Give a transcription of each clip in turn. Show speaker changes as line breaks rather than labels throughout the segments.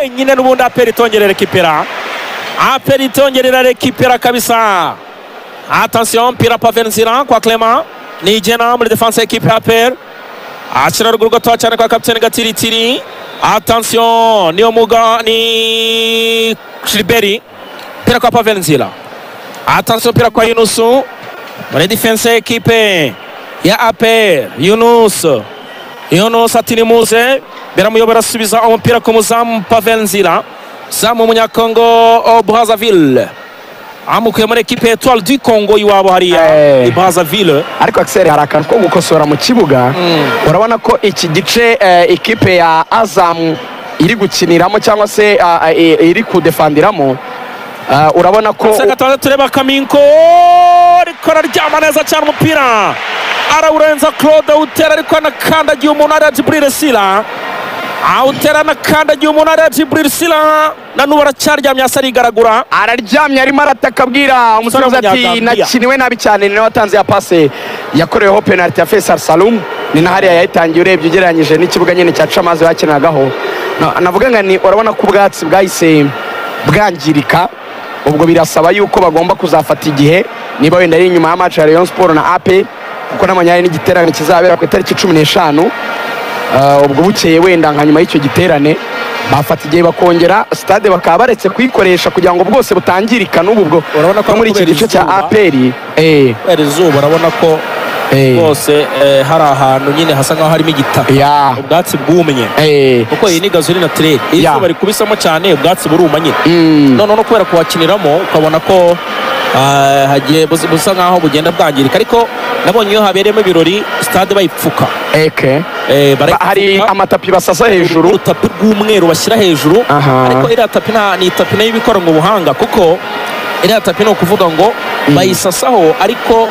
wenyine n'ubundi APR itongerera rekipera. APR itongerera rekipera kabisa. Attention, mpira Pavenzira kwa Clement. Ni Jena muri defense equipe APR. Ashira ruguru gato cyane kwa kapiteni Gatiritiri. Attention, niyo muga ni Gilbert. Mpira kwa Pavenzira. Attention, mpira kwa Yunusu. Muri defense equipe ya APR. Yunus ati nimuze. Biramuyobora asubiza umupira ku muzamu Pavenzira. Zamu Munyakongo Brazzaville. Amukuye muri equipe Etoile du Congo iwabo hariya i Brazzaville.
Ariko Axel hari akantu ko gukosora mu kibuga. Urabona ko iki gice equipe ya Azam iri gukiniramo cyangwa se iri kudefandiramo. Urabona ko
Sekataza tureba Kaminko rikora ryama neza cyane umupira. Arawurenza Claude utera ariko anakandagiye umuntu ari Jibril Sila. Autera nakandagiye umuntu ari Jibril Sila. Nanu baracyaryaamye asarigaragura.
Araryamye arimo arataka bwira umusozi ati nakiniwe nabi cyane ni watanze ya passe yakoreweho penalty ya Faisal Salum. Ni nahariya yayitangiye urebye ugereranyije n'ikibuga nyine cya Chamazi bakinagaho. Navuga ngo ni urabona ko ubwatsi bwahise bwangirika. Ubwo birasaba yuko bagomba kuzafata igihe niba wenda ari inyuma ya match ya Rayon Sport na AP kuko namanyari n'igiterane kizabera ku itariki 15. Ubwo bukeye wenda nka nyuma y'icyo giterane bafata igihe bakongera stade bakaba baretse kuyikoresha kugira ngo bwose butangirika n'ubwo
urabona ko
muri iki gice cya APR
izuba urabona ko bose hari ahantu nyine hasa nkaho harimo igitaka ubwatsi bwumye kuko iyi ni gazuri naturelle izuba rikubisamo cyane ubwatsi buruma nyine none no kubera kuhakiniramo ukabona ko hagiye busa nkaho bugenda bwangirika ariko nabonye iyo habereyemo ibirori stade bayipfuka
hari amatapi basasa hejuru
utapi rw'umweru bashyira hejuru ariko iriya tapi ni tapi nayo ibikora mu buhanga kuko iriya tapi ni ukuvuga ngo bayisasaho ariko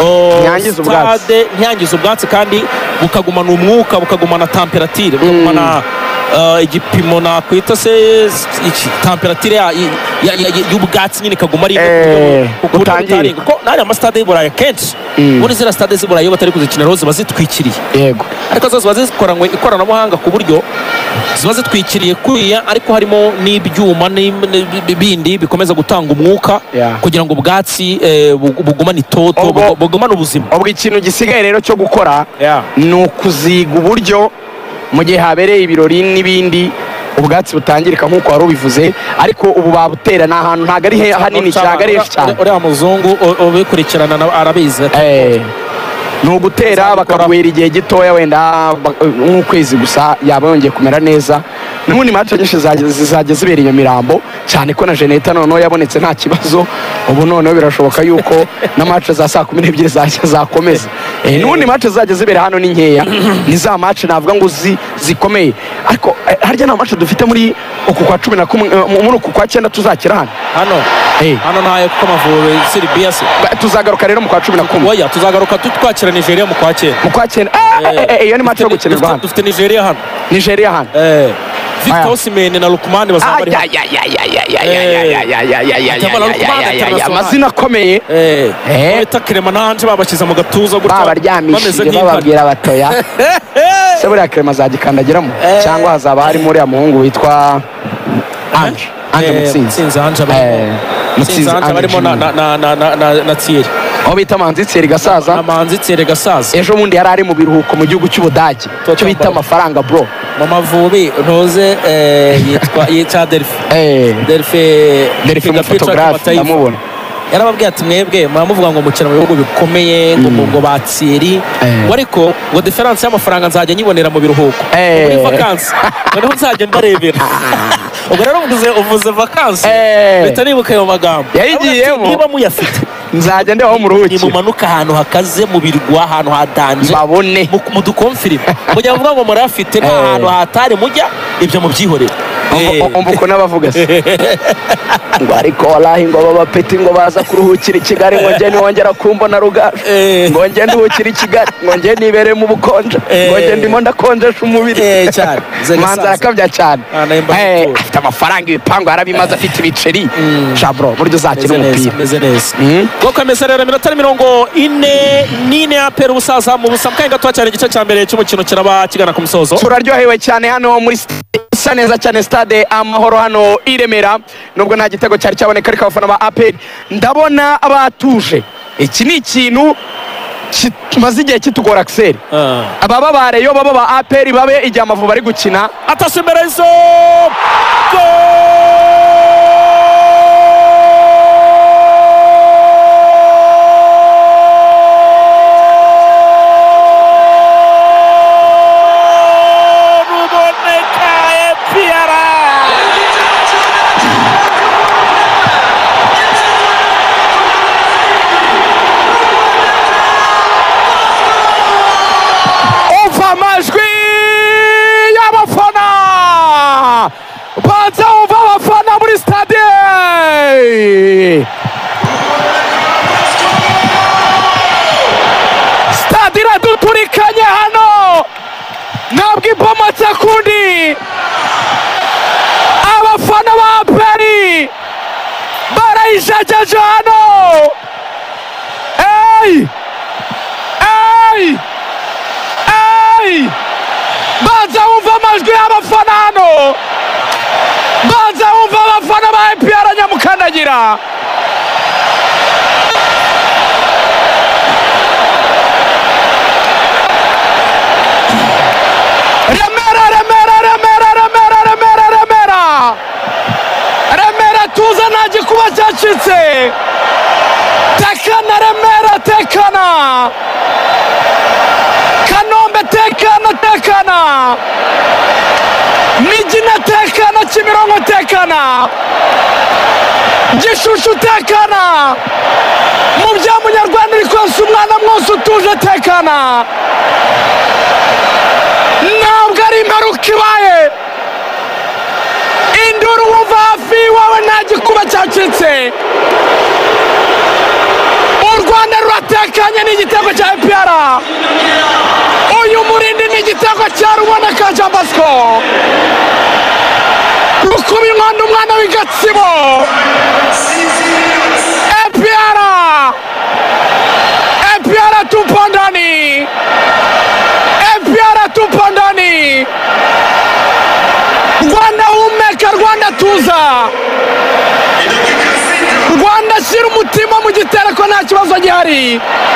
stade ntiyangiza ubwatsi kandi bukagumana umwuka bukagumana temperature bukagumana igipimo nakwita se temperature y'ubwatsi nyine kaguma ari
gutangira
kuko nari amastade y'Iburayi kenshi muri zira stade z'Iburayi batari kuzikinira ziba zitwikiriye
yego
ariko zo ziba zikoranywe ikoranabuhanga ku buryo ziba zitwikiriye kuriya ariko harimo n'ibyuma n'ibindi bikomeza gutanga umwuka kugira ngo ubwatsi bugumane itoto bugumane ubuzima.
Ubwo ikintu gisigaye rero cyo gukora ni ukuziga uburyo mu gihe habereye ibirori n'ibindi ubwatsi butangirika nk'uko wari ubivuze ariko ubu babutera ni ahantu ntabwo ari hanini cyane ari cyane.
Uriya muzungu ubikurikirana arabizi
ni ugutera bakagwera igihe gitoya wenda nk'ukwezi gusa yaba yongeye kumera neza. N'ubundi match nyinshi zizajya zibera i Nyamirambo cyane ko na Geneta noneho yabonetse nta kibazo. Ubu noneho birashoboka yuko na match za saa 12 zajya zakomeza. N'ubundi match zizajya zibera hano ni nkeya ni za match navuga ngo zikomeye ariko harya na match dufite muri uku kwa 11 muri uku kwa 9 tuzakira hano
nayo kuko Amavubi Serbia
tuzagaruka rero mu kwa 11.
Oya tuzagaruka twakira Nigeria mu kwa 9
iyo ni match yo gukinirwa hano.
Dufite Nigeria hano Victor Osimhen na Lukman bazabari
amazina akomeye
bita Clement nanje babashize mu gatuza
gutya bameze nk'ababwira batoya se buriya Clement azagikandagiramo cyangwa hazaba hari muri ya muhungu witwa Ange Mutsinzi
barimo na Thierry
aho bita Manzi Gasaza ejo bundi yari ari mu biruhuko mu gihugu cy'Ubudage cyo bita amafaranga bro
mu Mavubi ntoze yitwa Delphi
photographe ndamubona
yarababwiye ati mwebwe muramuvuga ngo mukina mu bihugu bikomeye ngo ba Thierry ariko ngo difference y'amafaranga nzajya nyibonera mu biruhuko muri vacances noneho nzajya ndarebera ubwo rero uvuze vacances leta nibuka ayo magambo
yayigiyemo
niba muyafite
nzajya ndeho mu ruhuki
mumanuka ahantu hakaze mu birwa ahantu hadanje
babone
mu dukonfirime mujya muvuga ngo murafite n'ahantu hatari mujya ibyo mubyihorera
umbuko n'abavuga se ngo ariko wallahi ngo baba peti ngo baza kuruhukira i Kigali ngo nge niwongera kumbona Rugaju ngo nge nduhukira i Kigali ngo nge nibere mu bukonje ngo nge ndimo ndakonjesha umubiri
cyane
manza arakabya cyane afite amafaranga ibipangu yarabimaze afite ibiceri jabro buryo uzakina umupira
meze neza ko kamesa rero minota 44 APR ubusaza mu busamkanye gato cyane igice cya mbere cy'umukino kiraba kigana ku musozo
turaryohewe cyane hano muri isa neza cyane stade Amahoro hano i Remera nubwo nta gitego cyari cyaboneka ariko abafana ba APR ndabona batuje. Iki ni ikintu kimaze igihe kitugora Axel. Ababa bareyo baba ba APR babe igihe Amavubi bari gukina
atasimberazo
stade iraduturikanye hano ntabwo ibomotse kundi abafana ba APR barayijajaje hano. Baza wumva amajwi y'abafana hano, baza wumva abafana ba APR Nyamukandagira. Remera tuza nta gikuba cyacitse. Tekana Remera, tekana Kanombe, tekana Mijina, tekana Kimironko, tekana Gishushu, tekana mu bya Munyarwanda uri konsa umwana mwose utuje, tekana. Ntabwo ari imparuka ibaye, induru wumva hafi wawe nta gikuba cyacitse. U Rwanda ruratekanye n'igitego cya APR. Uyu murindi n'igitego cya Ruboneka Jean Bosco. Rukuba inkondo umwana w'Igatsibo. APR tupo ndani. APR tupo ndani. Rwanda humeka, Rwanda tuza. Rwanda shyira umutima mu gitereko nta kibazo gihari.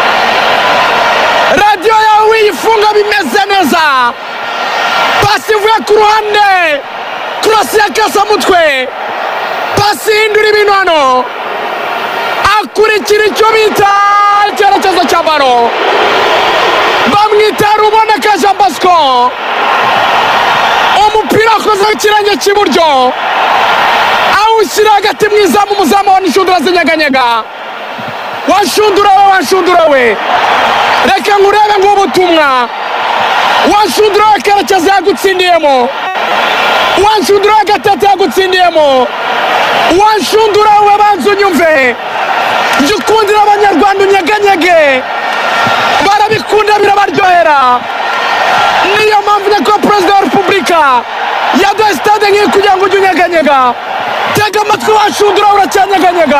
Radio yawe wiyifunga bimeze neza. Pasi ivuye ku ruhande, cross ya Kasamutwe, pasi hindura ibintu hano, akurikira icyo bita icyerekezo cya baro, bamwita Ruboneka Jean Bosco. Umupira akoze ikirenge cy'iburyo awushyira hagati mu izamu, umuzamu wa Nshundura zinyeganyega. Wanshundura we reka ngurebe ng'ubutumwa. Wanshundura we kerekeza yagutsindiyemo, Wanshundura we gatete yagutsindiyemo, Wanshundura we banza unyumve. Jya ukundira Abanyarwanda unyeganyege, barabikunda birabaryohera. Niyo mpamvu nyakubahwa Perezida wa Repubulika yaduhaye stade nk'iyi kugira ngo ujye unyeganyega. Tega amatwi Wanshundura uracyanyeganyega.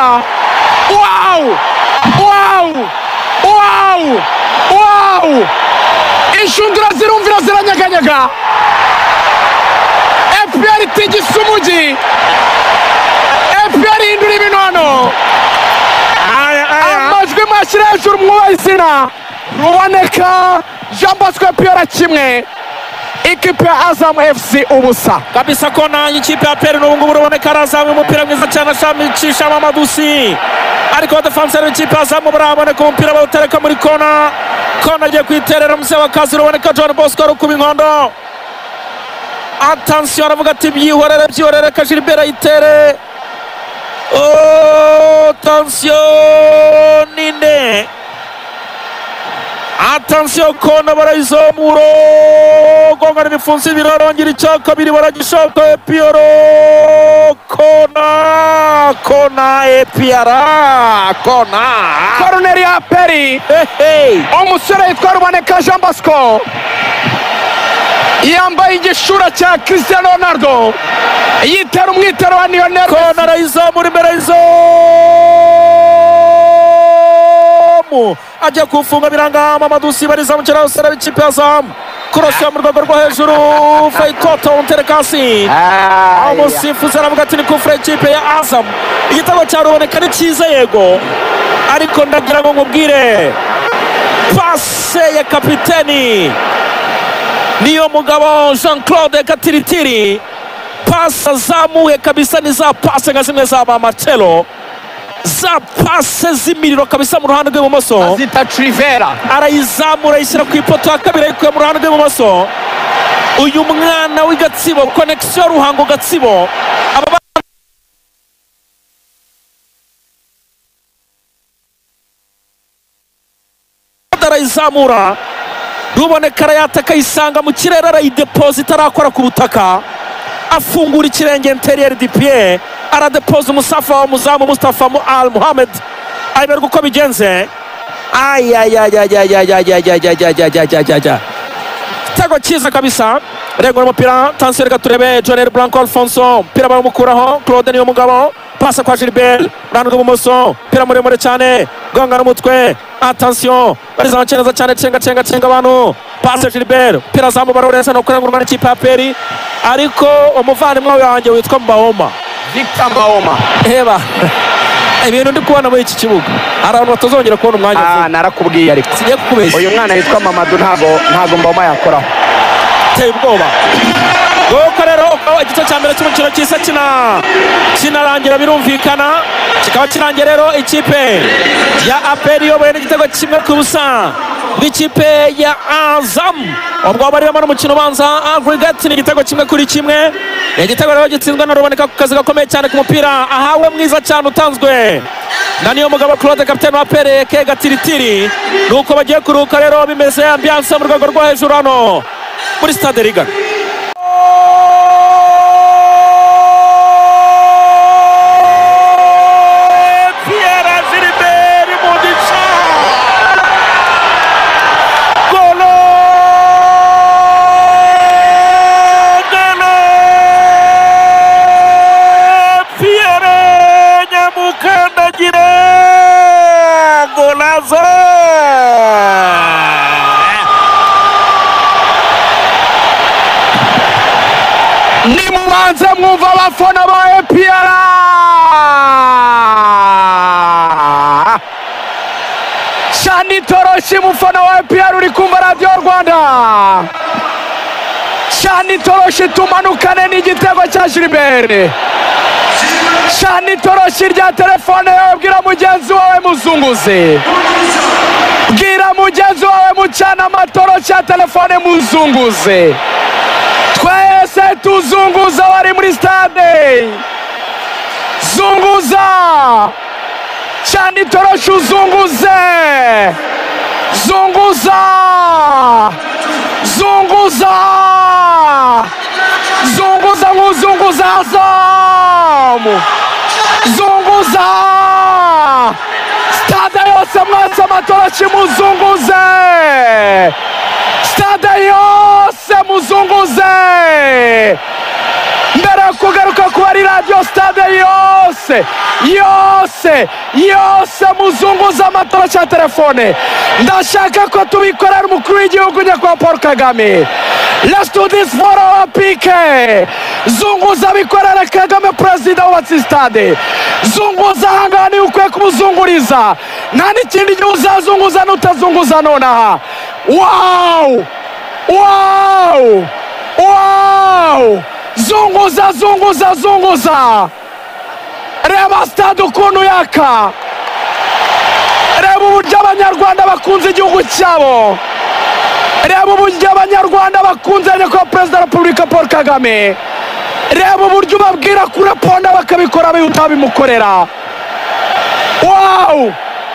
Wow! Inshundura zirumvira ziranyeganyega. APR itigisa umujyi, APR ihindura ibintu hano. Amajwi mwashyira hejuru mwubaha izina. Ruboneka Jean Bosco, APR kimwe, ikipe ya Azam FC ubusa.
Kabisa kona ikipe ya APR n'ubu ngubu Ruboneka arazamuye umupira mwiza cyane ashamishisha Mamadusi. Ariko defense y'ikipe ya Azam baraboneka umupira bawutereka muri kona. Kona agiye kwiterera Musabakazi. Ruboneka Jean Bosco arukuba inkondo. Attention, aravuga ati byihorere Kajilibera yitere. Attention ninde. Attention kona barayizomuro. Gongana bifunze birarongera icya kabiri baragishoka APR. Kona APR.
Corner ya APR. Umusore yitwa Ruboneka Jean Bosco yambaye igishura cya Cristiano Ronaldo, yitera umwitero wa Lionel.
Kona arayizamura imbere y'izomu, agiye kufunga biranga Mamadou Sibariza mu kiraro sera b'ikipe ya Azam cross yo mu rwego rwo hejuru Faitoto Unterekasi umusifuzi aravuga ati ni kufura ikipe ya Azam igitego cya Ruboneka ni cyiza yego ariko ndagira ngo nkubwire pase ya kapiteni niyo mugabo Jean Claude Gatiritiri pase azamuye kabisa ni za pase nka zimwe za ba Marcelo za pase z'imiriro kabisa mu ruhande rw'ibumoso
azita Trivera
arayizamura ayishyira ku ipoto ya kabiri ayikuye mu ruhande rw'ibumoso uyu mwana w'Gatsibo connection Ruhango Gatsibo arayizamura Ruboneka arayataka ayisanga mu kirere arayidepoza itarakora ku butaka afungura ikirenge interieur du pied aradepoza umusafa wa muzamu Mustafa Al Mohamed ayiberwa uko bigenze igitego cyiza kabisa rego n'umupira tansiyo reka turebe Jonel Blanco Alfonso mpira baramukuraho Claude niyo mugabo pasa kwa Gilbert ruhande rw'ibumoso mpira muremure cyane gonga n'umutwe atansiyo bariza neza cyane cenga abantu pasa Gilbert mpira zamu baroreza no kurengurwa n'ikipe ya Peri ariko umuvandimwe wanjye witwa Mbahoma
Victor Mbahoma
heba ibintu ndi kubona muri iki kibuga hari abantu batazongera kubona umwanya
narakubwiye ariko
sigiye kukubeshya
uyu mwana yitwa Mamadou ntago Mbahoma yakoraho
teye ubwoba Goko rero igice cya mbere cy'umukino cyisa kinarangira birumvikana kikaba kirangiye rero ikipe ya APR iyoboye n'igitego kimwe ku busa bw'ikipe ya Azam ubwo barimo n'umukino ubanza aggregate n'igitego kimwe kuri kimwe igitego rero gitsinzwe na Ruboneka ku kazi gakomeye cyane ku mupira ahawe mwiza cyane utanzwe na niyo mugabo Claude kapiteni wa APR ke Gatiritiri nuko bagiye kuruka rero bimeze ambiance mu rwego rwo hejuru hano muri stade Rigana
nimubanze mwumva abafana ba APR Shani Toroshi mufana wa APR uri kumva Radio Rwanda Shani Toroshi tumanukane n'igitego cya Gilbert Shani Toroshi rya telefone yawe bwira mugenzi wawe muzunguze bwira mugenzi wawe mucana amatoroshi ya telefone muzunguze twese tuzunguza wari muri stade zunguza Shani Toroshi uzunguze zunguza nk'uzunguza Azam zunguza stade yose mwese amatoroshi muzunguze stade yose muzunguze mbere yo kugaruka kuba ari radio stade yose muzunguza amatoroshi ya telefone ndashaka ko tubikorera umukuru w'igihugu nyakubahwa Paul Kagame let's do this for our PK zunguza bikorera Kagame perezida wubatse stade zunguza ahangaha niwe ukwiye kumuzunguriza nta n'ikindi gihe uzazunguza n'utazunguza nonaha wow zunguza reba stade ukuntu yaka reba uburyo abanyarwanda bakunze igihugu cyabo reba uburyo abanyarwanda bakunze nyakubahwa perezida wa repubulika Paul Kagame reba uburyo ubabwira kuraponda bakabikora utabimukorera wow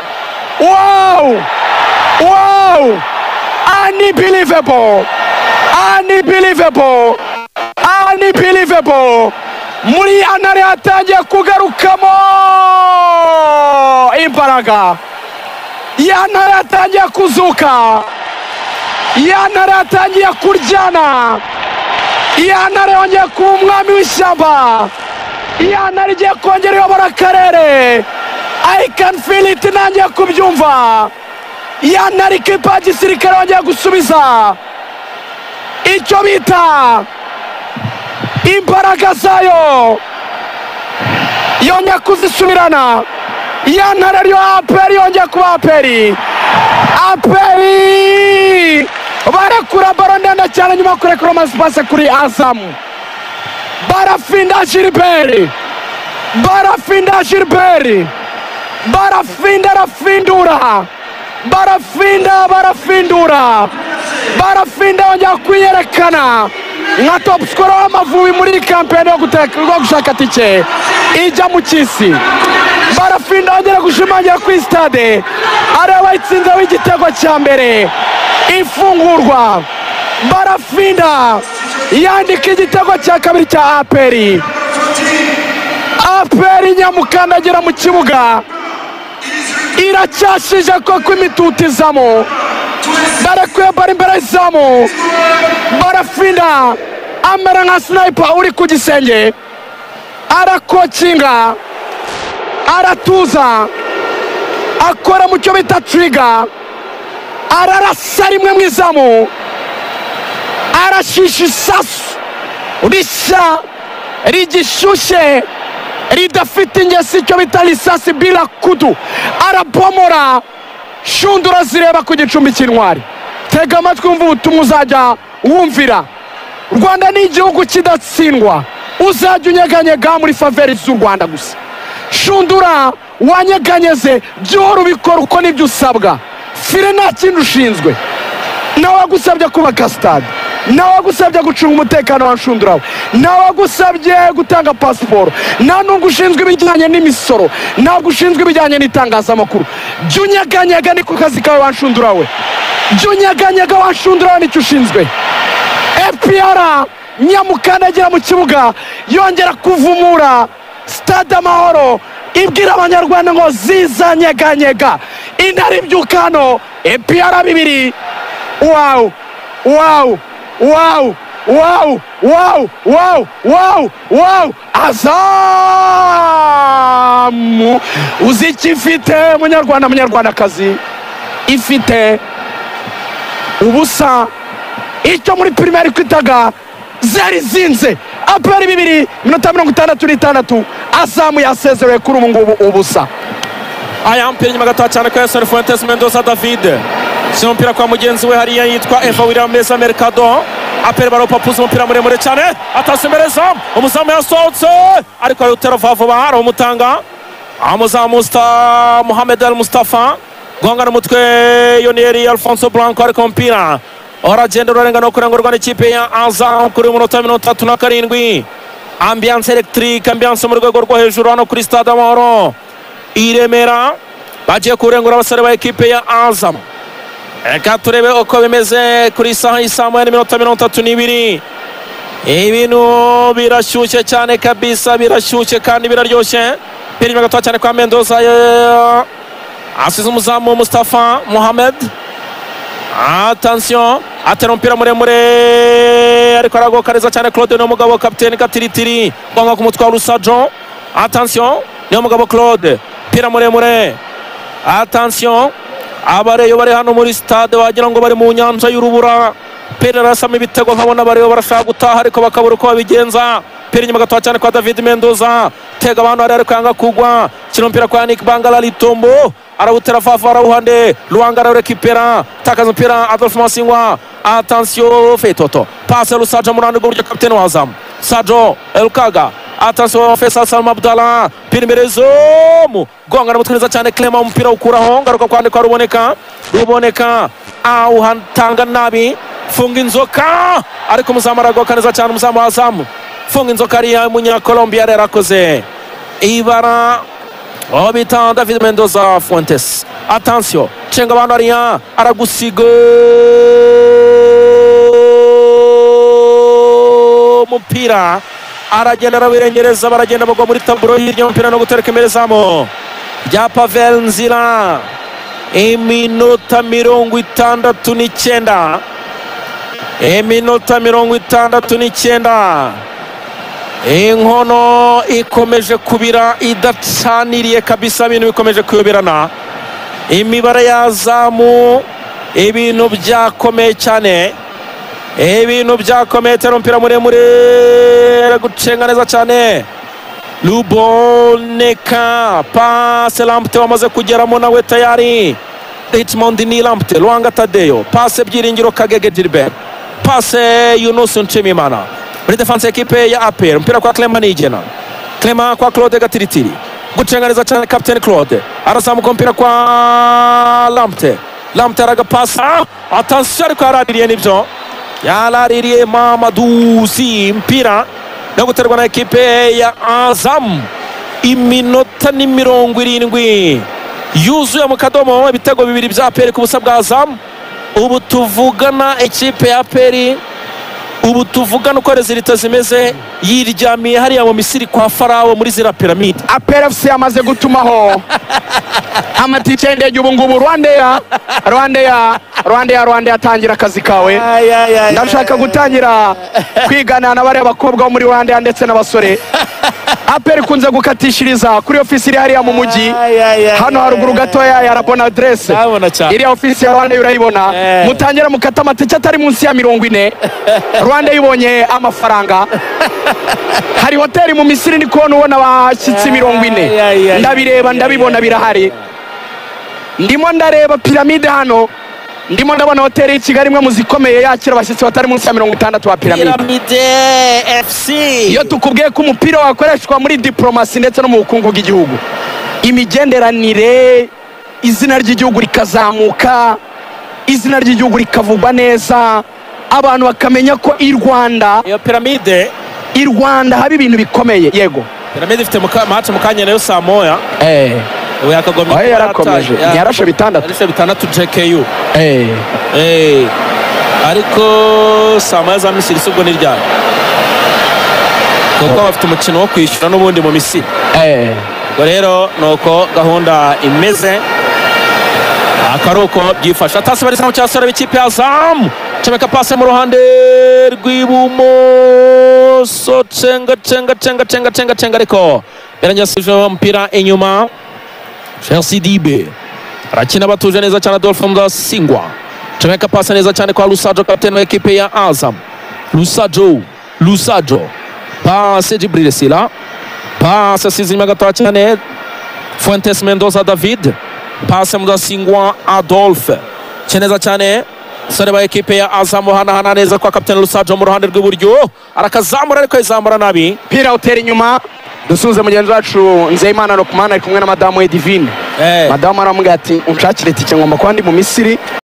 unbelievable muri ya ntare hatangiye kugarukamo imbaraga ya ntare hatangiye kuzuka ya ntare hatangiye kuryana ya ntare yongeye kuba umwami w'ishyamba ya ntare igiye kongera iyobora akarere I can feel it nanjye kubyumva yana ikipe ya gisirikare bongeye gusubiza icyo bita imbaraga zayo, yongeye kuzisubirana. yana rero APR yongeye kuba APR barekura baro ndende cyane nyuma kurekura masipase kuri Azamu. Barafinda Gilbert, barafinda Gilbert, barafinda rafindura, barafindura, barafinda yongera kwiyerekana nka top scorer w'Amavubi muri kampeni yo gushaka tike ijya mu cy'isi. Barafinda yongera gushimangira kuri stade areba itsinze w'igitego cya mbere ifungurwa. Barafinda yandika igitego cya kabiri cya APR. APR nyamukandagira mu kibuga iracyashije koko imitutu izamo, barekuye bari imbere y'izamu. Barafinda amera nka sniper uri ku gisenge, arakocinga, aratuza, akora mu cyo bita trigger, ararasa rimwe mu izamu, arashisha isasu rishya rigishyushye ridafite ingesi, icyo bita risasi bila kudu, arabomora. Shundura zireba ku gicumbi cy'intwari. Tega amatwi wumva ubutumwa uzajya wumvira. U Rwanda ni igihugu kidatsindwa, uzajya unyeganyega muri faveri z'u Rwanda gusa. Shundura wanyeganyeze, byora ubikora uko nibyo usabwa. Fire nta kintu ushinzwe, nawe wagusabye kubaka stade, nawe wagusabye gucunga umutekano wa Nshundura, nawe wagusabye gutanga pasiporo, nta n'ubwo ushinzwe ibijyanye n'imisoro, ntabwo ushinzwe ibijyanye n'itangazamakuru. Jya unyeganyega ni ku kazi kawe wa Nshundura we, jya unyeganyega wa Nshundura we nicyo ushinzwe. APR nyamukandagira mu kibuga yongera kuvumura stade Amahoro, ibwira abanyarwanda ngo zizanyeganyega. Intare ibyukano APR 2. Wow, wow, wow, wow, wow, wow, wow, wow. Azamu uziki ifite munyarwandakazi, ifite ubusa icyo muri primaire kwitaga zari zinze. APR 2 minota 66. Azamu yasezerewe kuri ubu ngubu ubusa.
Aya mpira nyuma gato cyane kwa Yason Fuentes Mendoza David, si umupira kwa mugenzi we hariya yitwa Eva William Meza Mercado. APR baropapuza umupira muremure cyane, atasemereza umuzamu yasohotse ariko yutera vuba aramutanga. Umuzamu Mohamed Al Mustafa gonga n'umutwe Yonieri Alfonso Blanco, ariko umupira uragenda urarenga no kurengurwa n'ikipe ya Azam kuri umunota 37. Ambiance electrique, ambiance mu rwego rwo hejuru hano kuri stade Amahoro i Remera. Bagiye kurengura abasore ba ekipe ya Azam. Reka turebe uko bimeze kuri saha y'isamu n'iminota 32. Ibintu birashyushye cyane kabisa, birashyushye kandi biraryoshye. Piri gato cyane kwa Mendoza, asize umuzamu Mustafa Mohamed. Attention, atera umupira muremure ariko aragokariza cyane Claude n'umugabo kapiteni Gatiritiri gonga ku mutwe wa Rusajo. Attention, ni umugabo Claude, pira muremure. Attention, abareyo bari hano muri stade wagira ngo bari mu nyanja y'urubura. Pira rasama ibitego, nkabona abareyo barashaka gutaha ariko bakabura uko babigenza. Pira nyuma gato cyane kwa David Mendoza, tega abantu ari kwanga kugwa. Kino mpira kwa Nick Bangala Litombo, arawutera fafa arawuhande. Luanga arawurekipera, takaza mpira Adolphe Masingwa. Attention, Fetoto passe Rusajo murandi guryo kapiteni wa Azam Sajo Elkaga. Attention, Faisal Salma Abdallah, pira imbere zomu gonga n'umutwe cyane Clement, umupira ukuraho ngaruka kwandika Ruboneka awuhantanga nabi, funga inzoka ariko umuzamu aragoka neza cyane. Umuzamu wa Azam funga inzoka ariya munya Colombia yarakoze ibara bita David Mendoza Fuentes. Attention, cenga abantu ariya aragusiga umupira, aragenda arabirengereza, baragenda bagwa muri taburo hirya umupira no gutereka imbere zamu rya Pavel Nzira. Iminota 69, iminota 69. Inkono ikomeje kubira idacaniriye kabisa, ibintu bikomeje kuyoberana. imibare yazamu ibintu byakomeye cyane, ibintu byakomeye cyane. Umupira muremure gucenga neza cyane, Ruboneka pase Lamptey wamaze kugeramo nawe tayari. Richmond ni Lamptey, Luanga Tadeyo, pase Byiringiro Kagege Gilbert, pase Yunus Nshimimana muri defense ekipe ya APR. Mpira kwa Clement Nigena, Clement kwa Claude Gatiritiri, gucenga neza cyane Captain Claude, arazamuka mpira kwa Lamptey. Lamptey aragapasa, attention ariko yaraririye, nibyo yaraririye Mamadou Sy. Mpira no guterwa na ekipe ya Azam. Iminota ni 70 yuzuye mu kadomo, ibitego 2 bya APR ku busa bwa Azam. Ubu tuvugana ekipe ya APR, ubu tuvugana uko rezilita zimeze, yiryamiye hariya mu Misiri kwa Farawo muri zira piramide.
APR FC yamaze gutumaho amatike y'indege ubu ngubu. Rwanda atangira akazi kawe. Ndashaka gutangira kwigana na bariya bakobwa bo muri Rwanda ndetse n'abasore. APR ikunze gukatishiriza kuri ofisi iri hariya mu mujyi, hano haruguru gatoya ya Rabona adresse. Iriya ofisi ya Rwanda urayibona, mutangira mukata amatike atari munsi ya 40. Rwanda yibonye amafaranga. Hari hoteli mu Misiri ndi kubona ubona abashyitsi 40. Ndabireba ndabibona birahari. Ndimo ndareba piramide hano, ndimo ndabona hoteli y'Ikigali imwe mu zikomeye yakira abashyitsi batari munsi ya 60 wa
Piramide FC.
Iyo tukubwiye ko umupira wakoreshwa muri diplomasi ndetse no mu bukungu bw'igihugu, imigenderanire, izina ry'igihugu rikazamuka, izina ry'igihugu rikavugwa neza, abantu bakamenya ko i Rwanda,
iyo piramide
i Rwanda haba ibintu bikomeye. Yego,
piramide ifite match mu kanya nayo saa moya. We yakagomye
kuba yarakomeje, yarashe 6
JKU. Ariko saa moya za Misiri subwo ni ryari, kuko bafite umukino wo kwishyura n'ubundi mu Misiri. Ubwo rero nuko gahunda imeze, akaruko byifasha. Atasi bari mu cyasara b'ikipe ya Azam, Chemeka pase mu ruhande rw'ibumoso, cenga ariko yaranyasije umupira inyuma. Chelsea Dibe arakina batuje neza cyane, Adolphe Mudasingwa. Chemeka pase neza cyane kwa Lusajo, kapiteni wa ekipe ya Azam. Lusajo pase Jibril Sila, pase sizima gatoya cyane Fuentes Mendoza David, pase Mudasingwa Adolphe, neza cyane sare ba ekipe ya Azam. Hana neza kwa kapiteni Lusajo mu ruhande rw'iburyo, arakazamura ariko izamura nabi,
pira utera inyuma. Dusuze mugenzi wacu Nzeyimana Lokman ari kumwe na madamu we Divine. Madamu aramubwira ati unshakire tike ngomba kuba ndi mu Misiri.